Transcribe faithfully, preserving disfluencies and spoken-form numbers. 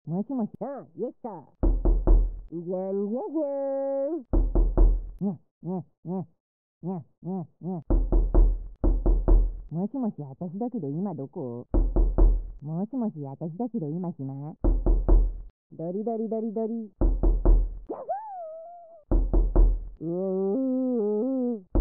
もしもし。ああ、イエスさ。じゃんじゃじゃーん。にゃ、にゃ、にゃ、にゃ、にゃ、にゃ。もしもし、私だけど今どこ？もしもし、私だけど今暇？ドリドリドリドリ。ギャフー！にゅーん。